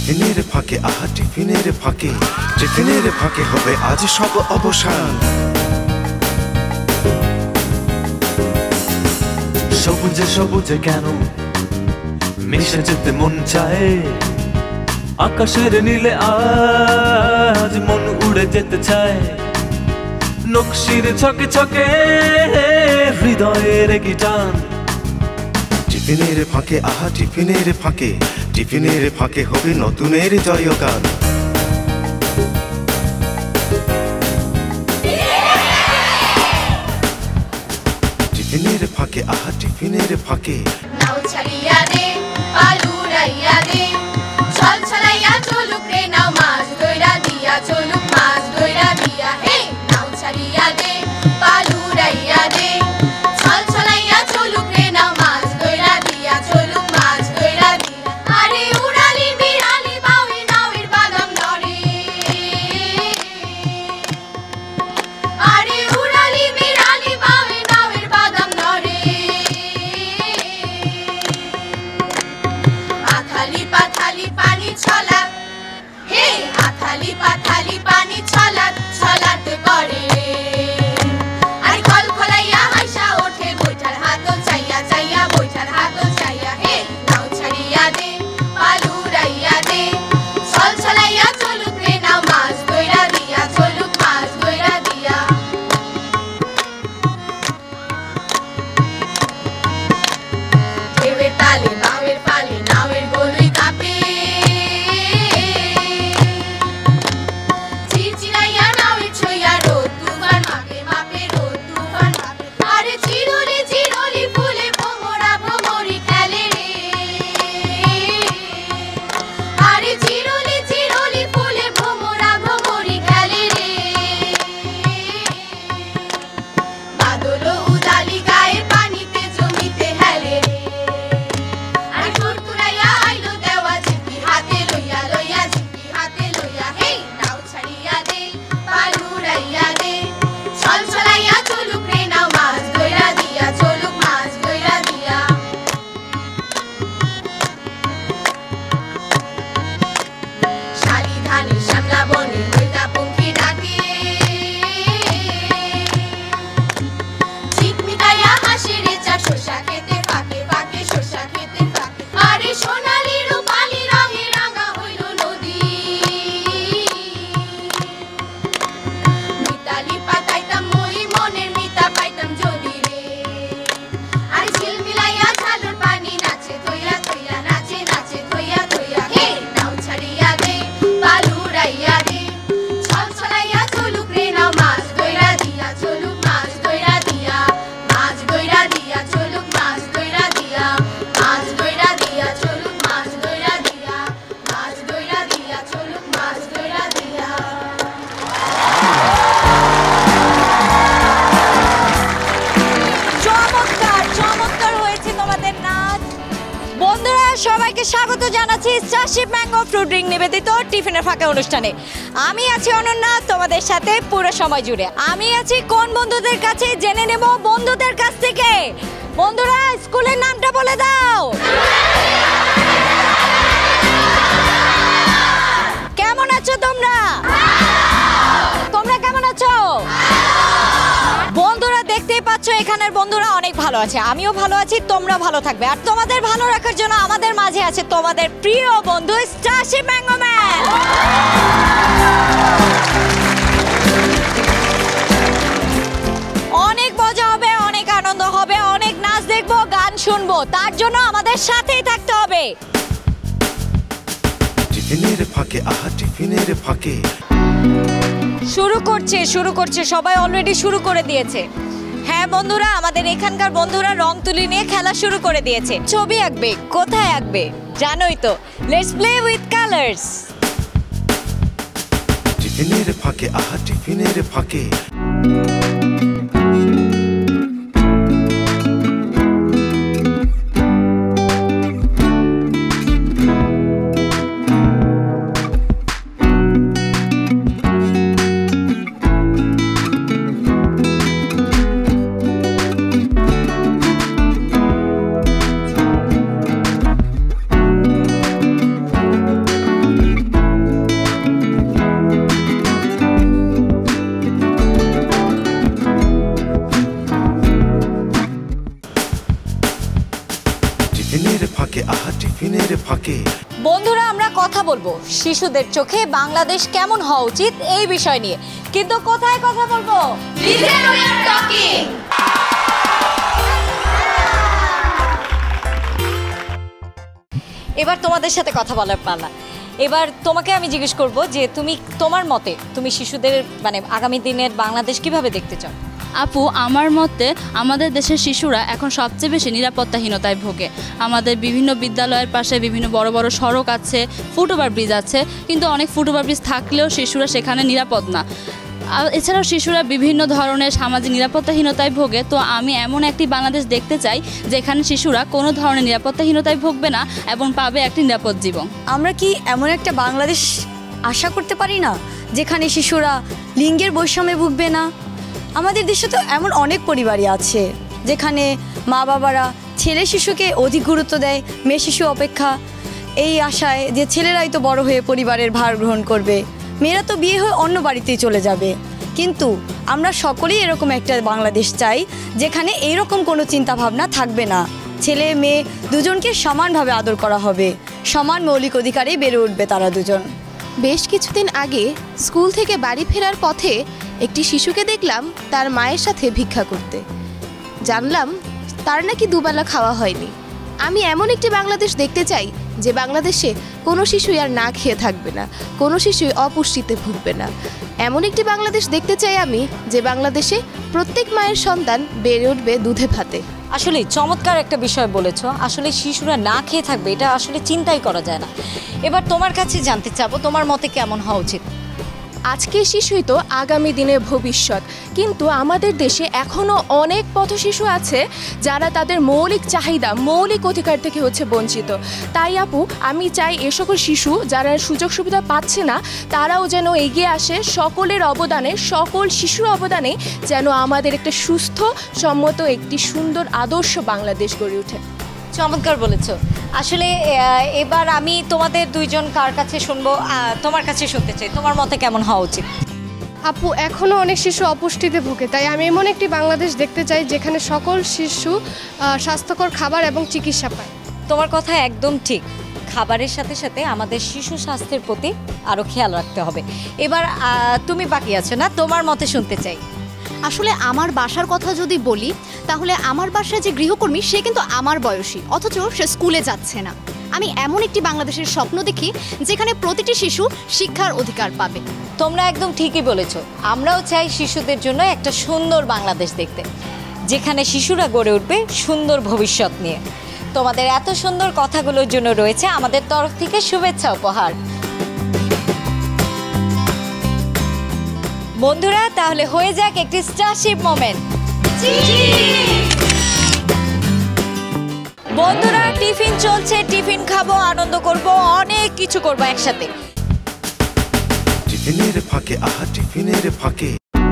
টিফিনের ফাঁকে আহা টিফিনের ফাঁকে, টিফিনের ফাঁকে হবে আজ সব অবসান। সবুজে সবুজে কেন মিশে যেতে মন চায়, আকাশের নীলে আজ মন উড়ে যেতে চায়। নকশির ছকে ছকে হৃদয়ের কি টান। টিফিনের ফাঁকে আহা টিফিনের ফাঁকে, টিফিনের ফাঁকে হবে নতুনের জয়গান। টিফিনের ফাঁকে আহা টিফিনের ফাঁকে, নাও ছাড়িয়া দে আলু রাইয়া দে, চল ছলাইয়া চলুক রে নাও মাছ দইরা দিয়া, চলুক মাছ দইরা দিয়া। হে নাও ছাড়িয়া দে আলু রাইয়া দে, চল ছলাইয়া চলুক রে নাও মাছ দইরা দিয়া, চলুক মাছ দইরা দিয়া। আরে উড়ালি বিড়ালি বাউই নাওয়ের বাদাম নড়ে, আরে উড়ালি বিড়ালি বাউই নাওয়ের বাদাম নড়ে। আথালি পাথালি পানি ছলাৎ, হে আথালি পাথালি পানি ছলাৎ ছলাৎ করে। আর কল খোলাইয়া হাসা ওঠে বৈঠার হাত চাইয়া চাইয়া, বৈঠার হাত চাইয়া। হে নাও ছাড়িয়া দে আলু রাইয়া দে, চল ছলাইয়া চলুক রে নাও মাছ দইরা দিয়া, চলুক মাছ দইরা দিয়া। ঢেউয়ের তালে বাউয়ের পালে নাওয়ের বলুই কাঁপে, চিরচিরাইয়া নাওয়ের ছইয়া রোদ তুফান মাপে মাপে, রোদ তুফান মাপে। আরে চিরুলি চিরুলি ফুলে ভ্রমরা ভ্রমরি খেলে রে, আরে চিরুলি চিরুলি ফুলে ভ্রমরা ভ্রমরি খেলে রে। বাদল উদালি গায়ে পানিতে জমিতে হেলে রে, আর তুরতুরাইয়া আইলো দেওয়া ঝিকি হাতে লইয়া লইয়া, ঝিকি হাতে লইয়া। হে নাও ছাড়িয়া দে আলু রাইয়া দে, চল ছলাইয়া চলুক রে নাও মাছ দইরা দিয়া, চলুক মাছ দইরা দিয়া। শালি ধানের শ্যামলা বনে হইতা পঙ্খী ডাকে, চিকমিকাইয়া হাসি রে চার শসা খেতে ফাঁকে ফাঁকে, শসা খেতে ফাঁকে। আরে সোনালি রূপালি রঙে রাঙা হইল নদী, মিতালি পাতাইতাম মই মনের মিতা পাইতাম যদি রে। আরে ঝিলমিলাইয়া ঝালুর পানি নাচে থইয়া থইয়া, নাচে নাচে থইয়া থইয়া। হে নাও ছাড়িয়া দে আলু রাইয়া দে, চল ছলাইয়া চলুক রে নাও মাছ দইরা দিয়া, চলুক মাছ দইরা দিয়া, মাছ দইরা দিয়া, চলুক মাছ দইরা দিয়া, মাছ দইরা দিয়া, চলুক মাছ দইরা দিয়া, মাছ দইরা দিয়া, চলুক মাছ দইরা দিয়া। চমৎকার চমৎকার হয়েছে তোমাদের নাচ। বন্ধুরা সবাইকে স্বাগত জানাচ্ছি স্টারশিপ ম্যাঙ্গো ফ্রুট ড্রিঙ্ক নিবেদিত টিফিনের ফাঁকে অনুষ্ঠানে। আমি আছি অনন্যা তোমাদের সাথে পুরো সময় জুড়ে। আমি আছি কোন বন্ধুদের কাছে জেনে নেব বন্ধুদের কাছ থেকে। বন্ধুরা স্কুলের নামটা বলে দাও। কেমন আছো তোমরা? তোমরা কেমন আছো? বন্ধুরা দেখতেই পাচ্ছ এখানের বন্ধুরা অনেক ভালো আছে, আমিও ভালো আছি, তোমরা ভালো থাকবে। আর তোমাদের ভালো রাখার জন্য আমাদের মাঝে আছে তোমাদের প্রিয় বন্ধু স্টারশিপ ম্যাঙ্গো ম্যান। অনেক মজা হবে, অনেক আনন্দ হবে, অনেক নাচ দেখবো, গান শুনবো, তার জন্য আমাদের সাথেই থাকতে হবে। টিফিনের ফাঁকে আহা টিফিনের ফাঁকে। শুরু করছে সবাই অলরেডি শুরু করে দিয়েছে। হ্যাঁ বন্ধুরা, আমাদের এখানকার বন্ধুরা রং তুলি নিয়ে খেলা শুরু করে দিয়েছে। ছবি আঁকবে, কোথায় আঁকবে জানোই তো। Let's play with colours. টিফিনের ফাঁকে আহা টিফিনের ফাঁকে, বন্ধুরা আমরা কথা বলবো শিশুদের চোখে বাংলাদেশ কেমন হওয়া উচিত এই বিষয় নিয়ে, কিন্তু কোথায় কথা বলবো? এবার তোমাদের সাথে কথা বলার পালা। এবার তোমাকে আমি জিজ্ঞেস করব যে তোমার মতে তুমি শিশুদের মানে আগামী দিনের বাংলাদেশ কিভাবে দেখতে চাও? আপু, আমার মতে আমাদের দেশের শিশুরা এখন সবচেয়ে বেশি নিরাপত্তাহীনতায় ভোগে। আমাদের বিভিন্ন বিদ্যালয়ের পাশে বিভিন্ন বড় বড় সড়ক আছে, ফুটওভার ব্রিজ আছে, কিন্তু অনেক ফুটওভার ব্রিজ থাকলেও শিশুরা সেখানে নিরাপদ না। এছাড়াও শিশুরা বিভিন্ন ধরনের সামাজিক নিরাপত্তাহীনতায় ভোগে। তো আমি এমন একটি বাংলাদেশ দেখতে চাই যেখানে শিশুরা কোনো ধরনের নিরাপত্তাহীনতায় ভুগবে না এবং পাবে একটি নিরাপদ জীবন। আমরা কি এমন একটা বাংলাদেশ আশা করতে পারি না যেখানে শিশুরা লিঙ্গের বৈষম্যে ভুগবে না? আমাদের দেশে তো এমন অনেক পরিবারই আছে যেখানে মা বাবারা ছেলে শিশুকে অধিক গুরুত্ব দেয় মেয়ে শিশু অপেক্ষা, এই আশায় যে ছেলেরাই তো বড় হয়ে পরিবারের ভার গ্রহণ করবে, মেয়েরা তো বিয়ে হয়ে অন্য বাড়িতেই চলে যাবে। কিন্তু আমরা সকলেই এরকম একটা বাংলাদেশ চাই যেখানে এইরকম কোনো চিন্তাভাবনা থাকবে না। ছেলে মেয়ে দুজনকে সমানভাবে আদর করা হবে, সমান মৌলিক অধিকারেই বেড়ে উঠবে তারা দুজন। বেশ কিছুদিন আগে স্কুল থেকে বাড়ি ফেরার পথে একটি শিশুকে দেখলাম তার মায়ের সাথে ভিক্ষা করতে। জানলাম তার নাকি দুবেলা খাওয়া হয়নি। আমি এমন একটি বাংলাদেশ দেখতে চাই যে বাংলাদেশে কোনো শিশুই আর না খেয়ে থাকবে না, কোনো শিশুই অপুষ্টিতে ভুগবে না। এমন একটি বাংলাদেশ দেখতে চাই আমি যে বাংলাদেশে প্রত্যেক মায়ের সন্তান বেড়ে উঠবে দুধে ভাতে। আসলে চমৎকার একটা বিষয় বলেছো। আসলে শিশুরা না খেয়ে থাকবে এটা আসলে চিন্তাই করা যায় না। এবার তোমার কাছে জানতে চাবো তোমার মতে কেমন হওয়া উচিত? আজকের শিশুই তো আগামী দিনের ভবিষ্যৎ, কিন্তু আমাদের দেশে এখনও অনেক পথশিশু আছে যারা তাদের মৌলিক চাহিদা মৌলিক অধিকার থেকে বঞ্চিত। তাই আপু, আমি চাই এ সকল শিশু যারা সুযোগ সুবিধা পাচ্ছে না তারাও যেন এগিয়ে আসে, সকলের অবদানে, সকল শিশুর অবদানে যেন আমাদের একটা সুস্থ সম্মত একটি সুন্দর আদর্শ বাংলাদেশ গড়ে ওঠে। চমৎকার বলেছো। আসলে এবার আমি তোমাদের দুইজন কার কাছে শুনবো? তোমার কাছে শুনতে চাই, তোমার মতে কেমন হওয়া উচিত? আপু, এখনও অনেক শিশু অপুষ্টিতে ভোগে, তাই আমি এমন একটি বাংলাদেশ দেখতে চাই যেখানে সকল শিশু স্বাস্থ্যকর খাবার এবং চিকিৎসা পায়। তোমার কথা একদম ঠিক। খাবারের সাথে সাথে আমাদের শিশু স্বাস্থ্যের প্রতি আরও খেয়াল রাখতে হবে। এবার তুমি বাকি আছো না, তোমার মতে শুনতে চাই। আসলে আমার বাসার কথা যদি বলি তাহলে আমার বাসায় যে গৃহকর্মী সে কিন্তু আমার বয়সী, অথচ সে স্কুলে যাচ্ছে না। আমি এমন একটি বাংলাদেশের স্বপ্ন দেখি যেখানে প্রতিটি শিশু শিক্ষার অধিকার পাবে। তোমরা একদম ঠিকই বলেছো। আমরাও চাই শিশুদের জন্য একটা সুন্দর বাংলাদেশ দেখতে, যেখানে শিশুরা গড়ে উঠবে সুন্দর ভবিষ্যৎ নিয়ে। তোমাদের এত সুন্দর কথাগুলোর জন্য রয়েছে আমাদের তরফ থেকে শুভেচ্ছা উপহার। বন্ধুরা, তাহলে হয়ে যাক একটি স্টারশিপ মোমেন্ট। বন্ধুরা, টিফিন চলছে, টিফিন খাবো, আনন্দ করব, অনেক কিছু করব একসাথে। টিফিনের ফাঁকে টিফিনের ফাঁকে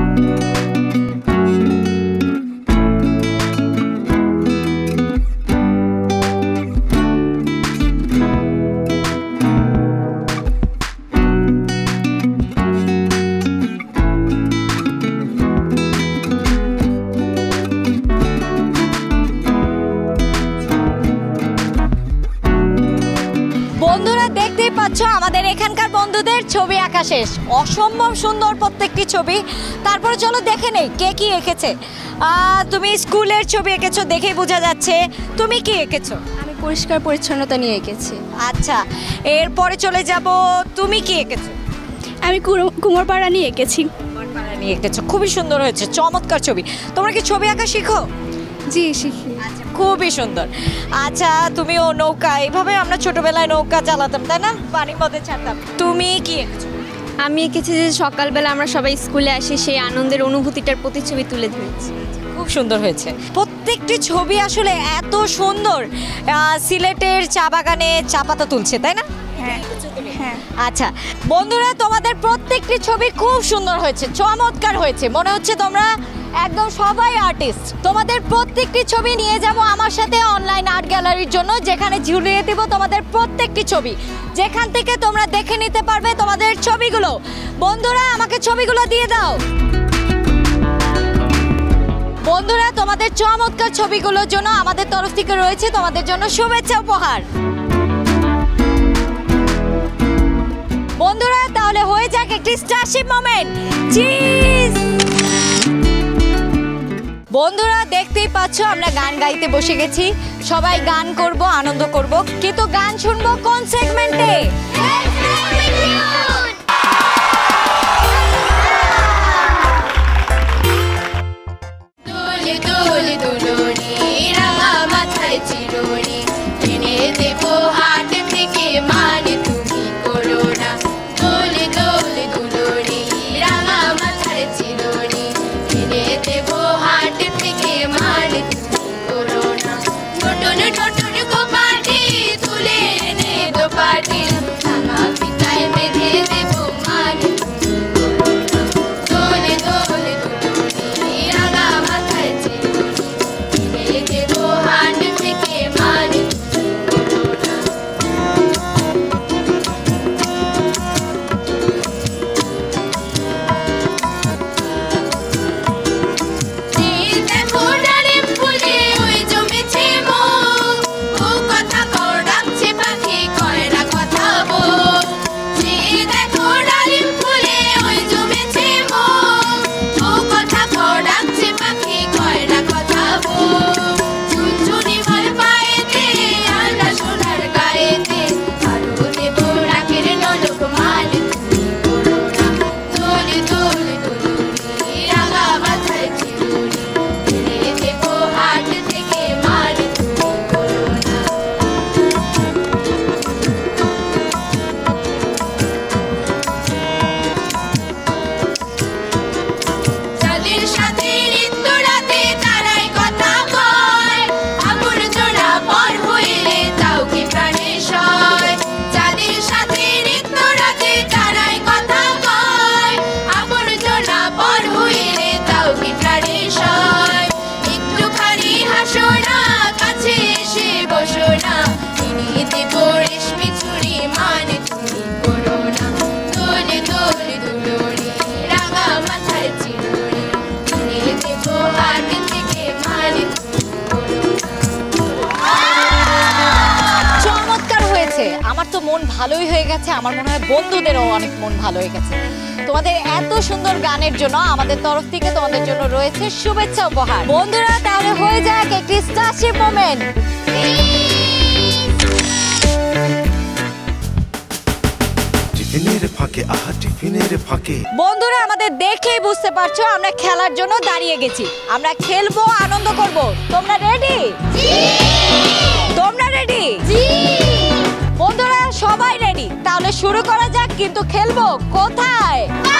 আমাদের এখানকার বন্ধুদের ছবি আঁকা শেষ, অসম্ভব সুন্দর প্রত্যেকটি ছবি। তারপরে চলো দেখে নেই কে কি এঁকেছে। তুমি স্কুলের ছবি এঁকেছো, দেখেই বোঝা যাচ্ছে। তুমি কি এঁকেছো? আমি পরিষ্কার পরিচ্ছন্নতা নিয়ে এঁকেছি। আচ্ছা, এরপরে চলে যাব, তুমি কি এঁকেছো? আমি কুমোরপাড়া নিয়ে এঁকেছি। কুমোরপাড়া নিয়ে এঁকেছো, খুবই সুন্দর হয়েছে, চমৎকার ছবি। তোমরা কি ছবি আঁকা শিখো? জি, শিখি। আচ্ছা, খুবই সুন্দর। আচ্ছা, তুমিও নৌকা, এইভাবে আমরা ছোটবেলায় নৌকা চালাতাম, তাই না? পানির মধ্যে ছাড়তাম। তুমি কি এঁকেছো? আমি এঁকেছি যে সকালবেলা আমরা সবাই স্কুলে আসি, সেই আনন্দের অনুভূতিটার প্রতিছবি তুলে ধরেছি। খুব সুন্দর হয়েছে প্রত্যেকটি ছবি, আসলে এত সুন্দর। সিলেটের চা বাগানে চা পাতা তুলছে, তাই না? হ্যাঁ। আচ্ছা বন্ধুরা, তোমাদের প্রত্যেকটি ছবি খুব সুন্দর হয়েছে, চমৎকার হয়েছে। মনে হচ্ছে তোমরা একদম সবাই আর্টিস্ট। তোমাদের প্রত্যেকটি ছবি নিয়ে যাব আমার সাথে অনলাইন আর্ট গ্যালারির জন্য, যেখানে ঝুলিয়ে দেব তোমাদের প্রত্যেকটি ছবি, যেখান থেকে তোমরা দেখে নিতে পারবে তোমাদের ছবিগুলো। বন্ধুরা, আমাকে ছবিগুলো দিয়ে দাও। বন্ধুরা, তোমাদের চমৎকার ছবিগুলোর জন্য আমাদের তরফ থেকে রয়েছে তোমাদের জন্য শুভেচ্ছা উপহার। Starship moment. চিজ। বন্ধুরা দেখতেই পাচ্ছ আমরা গান গাইতে বসে গেছি, সবাই গান করব, আনন্দ করব, কিন্তু গান শুনবো কোন সেগমেন্টে? দোলে দোলে দোলনি রাঙা মাথায় চিরুনি এনে দেবো হাট থেকে মানে তুমি করো না। দোলে দোলে দোলনি রাঙা মাথায় চিরুনি এনে দেবো হাট থেকে মানে তুমি করো না। নটন নটন গোপাটি তুলে এনে দোপাটি রাঙা পিতায় বেঁধে দেবো মানে তুমি করো না। দোলে দোলে দোলনি রাঙা মাথায় চিরুনি এনে দেবো হাট থেকে মানে তুমি করো না। দেখো ডালিম ফুলে ওই জমেছে মন, ও কথা কও ডাকছে পাখি কয় না কথা বল। দেখো ডালিম ফুলে ওই জমেছে মন, ও কথা কও ডাকছে পাখি কয় না কথা বল। ঝুনঝুনি ভর পায়েতে আনা সোনার গায়েতে আরো দেবো রাখের নলক মানে তুমি করো না। দোলে দোলে দোলনি রাঙা মাথায় চিরুনি এনে দেবো হাট থেকে মানে তুমি করো না। যাদের সাথে নিত্য রাতে তারাই কথা কয়, আবর্জনা পর হইলে তাও কি প্রাণে সয়। যাদের সাথে নিত্য রাতে তারাই কথা কয়, আবর্জনা পর হইলে তাও কি প্রাণে সয়। একটুখানি হাসো না, কাছে এসে বসো না, এনে দেবো রেশমি চুড়ি মানে তুমি করো না। দোলে দোলে দোলনি রাঙা মাথায় চিরুনি এনে দেবো হাট থেকে মানে তুমি করো না। চমৎকার হয়েছে, আমার তো মন ভালোই হয়ে গেছে, আমার মনে হয় বন্ধুদেরও অনেক মন ভালো হয়ে গেছে। তোমাদের এত সুন্দর গানের জন্য আমাদের তরফ থেকে তোমাদের জন্য রয়েছে শুভেচ্ছা উপহার। বন্ধুরা তাহলে হয়ে যাক একটি স্টারশিপ মোমেন্ট। টিফিনের ফাঁকে আহা টিফিনের ফাঁকে বন্ধুরা আমাদের দেখেই বুঝতে পারছো আমরা খেলার জন্য দাঁড়িয়ে গেছি, আমরা খেলবো, আনন্দ করব। তোমরা রেডি? তোমরা রেডি? বন্ধুরা সবাই রেডি, তাহলে শুরু করা যাক। কিন্তু খেলবো কোথায়?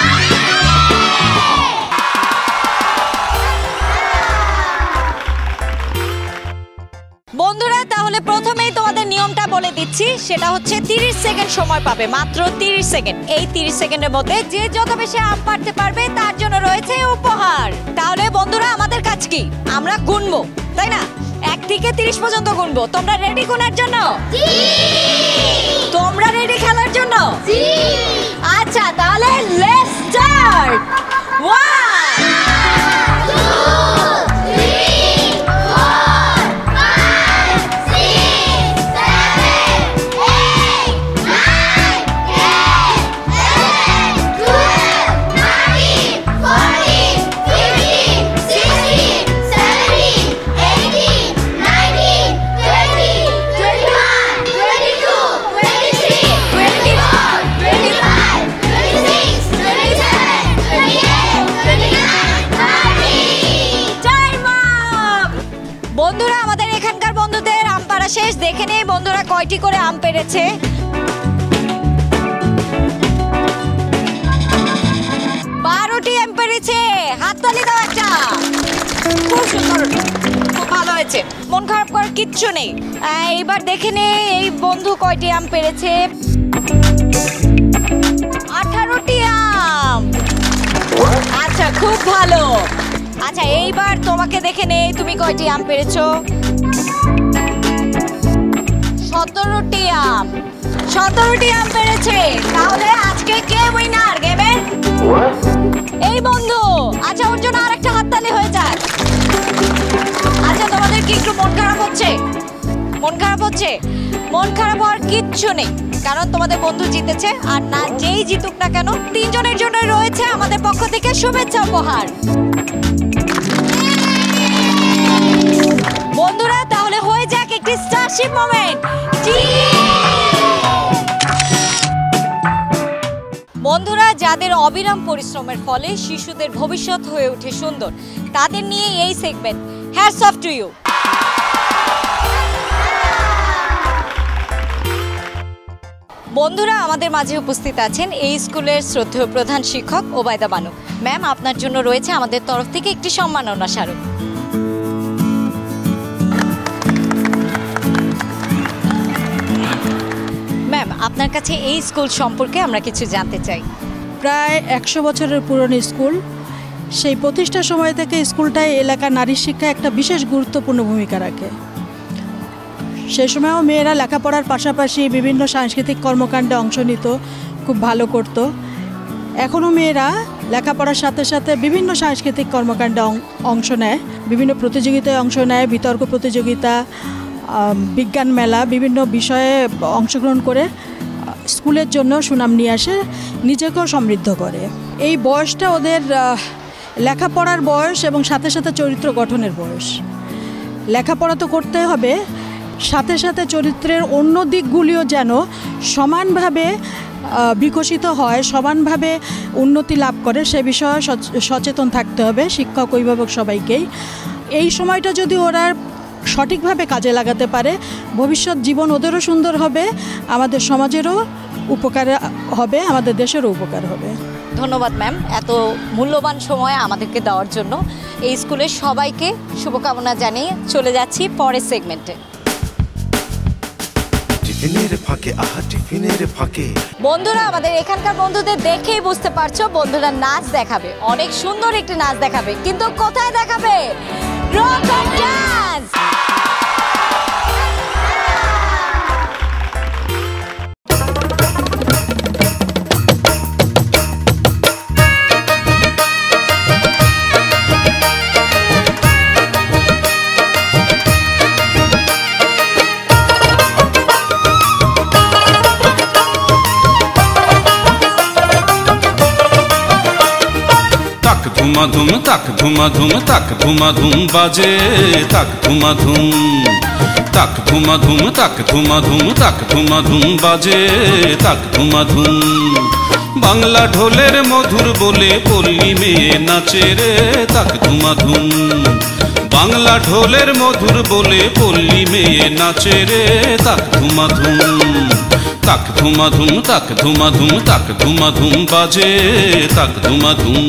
বন্ধুরা তাহলে প্রথমেই তোমাদের নিয়মটা বলে দিচ্ছি, সেটা হচ্ছে 30 সেকেন্ড সময় পাবে, মাত্র 30 সেকেন্ড। এই 30 সেকেন্ডের মধ্যে যে যত বেশি আম পারতে পারবে তার জন্য রয়েছে উপহার। তাহলে বন্ধুরা আমাদের কাজ কি? আমরা গুনবো, তাই না? 1 থেকে 30 পর্যন্ত গুনবো। তোমরা রেডি গুনার জন্য? তোমরা রেডি খেলার জন্য? আচ্ছা তাহলে লেটস স্টার্ট। 1 বন্ধুরা আমাদের এখানকার বন্ধুদের আম পাড়া শেষ। দেখে নেই বন্ধুরা কয়টি করে আম পেড়েছে। আম পেড়েছে, হাততালি দাও একটা। খুব সুন্দর, খুব ভালো হয়েছে, মন খারাপ করার কিচ্ছু নেই। এইবার দেখে নে এই বন্ধু কয়টি আম পেড়েছে। 18টি আম। আচ্ছা খুব ভালো। আচ্ছা এইবার তোমাকে দেখে নে তুমি কয়টি আম পেড়েছো। 17টি আম। 17টি আম পেড়েছে। তাহলে আজকে কে উইনার গেমের? এই বন্ধু। আচ্ছা ওর জন্য আরেকটা হাততালি হয়ে যাক। আচ্ছা তোমাদের কি একটু মন খারাপ হচ্ছে? মন খারাপ হচ্ছে? মন খারাপ হওয়ার কিচ্ছু নেই। কারণ তোমাদের বন্ধু জিতেছে। আর না যেই জিতুক না কেন, তিনজনের জন্য রয়েছে আমাদের পক্ষ থেকে শুভেচ্ছা উপহার। বন্ধুরা তাহলে হয়ে যাক একটি স্টারশিপ মোমেন্ট। বন্ধুরা, যাদের অবিরাম পরিশ্রমের ফলে শিশুদের ভবিষ্যৎ হয়ে ওঠে সুন্দর, তাদের নিয়ে এই segment. Hats off to you. বন্ধুরা, আমাদের মাঝে উপস্থিত আছেন এই স্কুলের শ্রদ্ধেয় প্রধান শিক্ষক ওবায়দা বানু ম্যাম। আপনার জন্য রয়েছে আমাদের তরফ থেকে একটি সম্মাননা স্মারক। ম্যাম, আপনার কাছে এই স্কুল সম্পর্কে আমরা কিছু জানতে চাই। প্রায় 100 বছরের পুরনো স্কুল। সেই প্রতিষ্ঠার সময় থেকে স্কুলটায় এলাকার নারী শিক্ষা একটা বিশেষ গুরুত্বপূর্ণ ভূমিকা রাখে। সেই সময়ও মেয়েরা লেখাপড়ার পাশাপাশি বিভিন্ন সাংস্কৃতিক কর্মকাণ্ডে অংশ নিত, খুব ভালো করত। এখনও মেয়েরা লেখাপড়ার সাথে সাথে বিভিন্ন সাংস্কৃতিক কর্মকাণ্ডে অংশ নেয়, বিভিন্ন প্রতিযোগিতায় অংশ নেয়, বিতর্ক প্রতিযোগিতা, বিজ্ঞান মেলা, বিভিন্ন বিষয়ে অংশগ্রহণ করে স্কুলের জন্য সুনাম নিয়ে আসে, নিজেকেও সমৃদ্ধ করে। এই বয়সটা ওদের লেখাপড়ার বয়স এবং সাথে সাথে চরিত্র গঠনের বয়স। লেখাপড়া তো করতে হবে, সাথে সাথে চরিত্রের অন্য দিকগুলিও যেন সমানভাবে বিকশিত হয়, সমানভাবে উন্নতি লাভ করে, সে বিষয়ে সচেতন থাকতে হবে শিক্ষক, অভিভাবক সবাইকেই। এই সময়টা যদি ওরা সঠিকভাবে কাজে লাগাতে পারে, ভবিষ্যৎ জীবন ওদেরও সুন্দর হবে, আমাদের সমাজেরও উপকার হবে, আমাদের দেশেরও উপকার হবে। ধন্যবাদ ম্যাম, এত মূল্যবান সময় আমাদেরকে দেওয়ার জন্য। এই স্কুলের সবাইকে শুভকামনা জানিয়ে চলে যাচ্ছি পরের সেগমেন্টে। বন্ধুরা, আমাদের এখানকার বন্ধুদের দেখেই বুঝতে পারছো বন্ধুরা নাচ দেখাবে, অনেক সুন্দর একটি নাচ দেখাবে, কিন্তু কোথায় দেখাবে? Rock on dance. ধুমাধুম তাক ধুমাধুম তাক ধুমাধুম বাজে, তাক ধুমাধুম তাক ধুমাধুম তাক ধুমাধুম তাক ধুমাধুম বাজে, তাক ধুমাধুম। বাংলা ঢোলের মধুর বলে পল্লী মেয়ে নাচে রে, তাক ধুমাধুম। বাংলা ঢোলের মধুর বলে পল্লী মেয়ে নাচে রে, তাক ধুমাধুম তাক ধুমাধুম তাক ধুমাধুম তাক ধুমাধুম বাজে, তাক ধুমাধুম।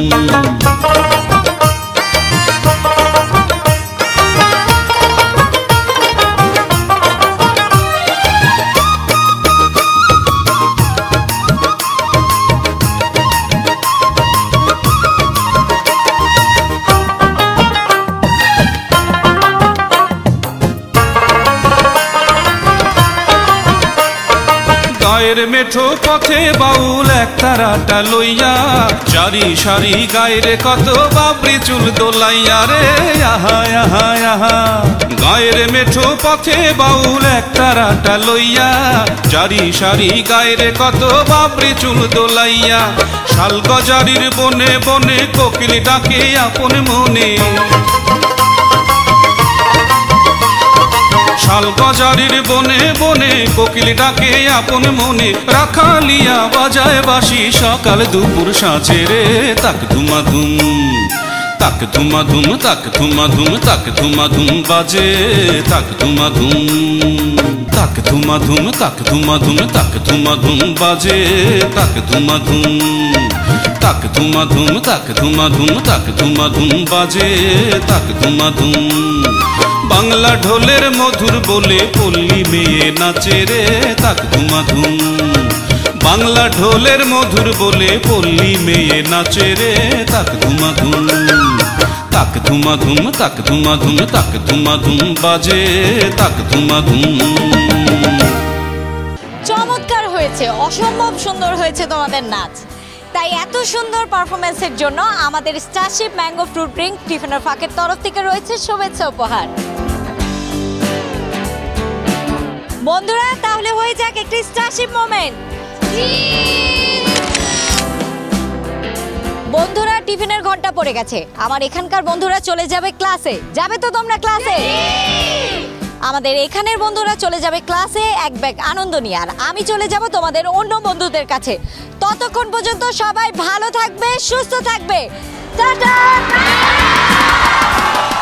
গায়ের মেঠো পথে বাউল এক তারাটা লইয়া, চারি সারি গায়ের কত বাবরি চুল দোলাইয়া রে, আহা আহা আহা। গায়ের মেঠো পথে বাউল এক তারাটা লইয়া, চারি সারি গায়ের কত বাবরি চুল দোলাইয়া। শাল গজারির বনে বনে কোকিল ডাকে আপন মনে, শাল গজারির বনে বনে কোকিল ডাকে আপন মনে। রাখালিয়া বাজায় বাঁশি সকাল দুপুর সাঁচে রে, তাক ধুমাধুম তাক ধুমাধুম তাক ধুমাধুম তাক ধুমাধুম বাজে, তাক ধুমাধুম তাক ধুমাধুম তাক ধুমাধুম তাক ধুমাধুম বাজে, তাক ধুমাধুম তাক ধুমাধুম তাক ধুমাধুম তাক ধুমাধুম বাজে, তাক ধুমাধুম। বাংলা ঢোলের মধুর বলে পল্লী মেয়ে নাচে রে, তাক ধুমাধুম। বাংলা ঢোলের মধুর বলে পল্লী মেয়ে নাচে রে, তাক ধুমাধুম তাক ধুমাধুম তাক ধুমাধুম তাক ধুমাধুম বাজে, তাক ধুমাধুম। চমৎকার হয়েছে, অসম্ভব সুন্দর হয়েছে তোমাদের নাচ। তাই এত সুন্দর পারফরমেন্সের জন্য আমাদের স্টারশিপ ম্যাঙ্গো ফ্রুট ড্রিঙ্ক টিফিনের ফাঁকের তরফ থেকে রয়েছে শুভেচ্ছা উপহার। বন্ধুরা তাহলে হয়ে যাক একটি স্টারশিপ মোমেন্ট। বন্ধুরা টিফিনের ঘন্টা পড়ে গেছে, আমার এখানকার বন্ধুরা চলে যাবে ক্লাসে। যাবে তো তোমরা ক্লাসে? আমাদের এখানের বন্ধুরা চলে যাবে ক্লাসে এক ব্যাগ আনন্দ নিয়ে, আর আমি চলে যাব তোমাদের অন্য বন্ধুদের কাছে। ততক্ষণ পর্যন্ত সবাই ভালো থাকবে, সুস্থ থাকবে। টাটা।